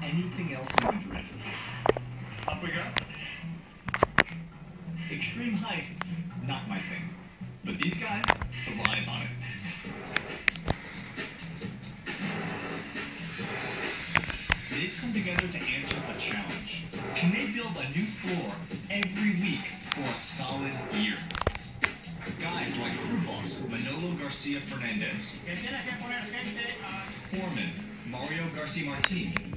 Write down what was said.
anything else in Madrid. Up we go. Extreme height, not my thing. But these guys thrive on it. They've come together to answer a challenge. Can they build a new floor every week for a solid year? Guys like crew boss Manolo Garcia Fernandez, foreman Mario Garcia Martin,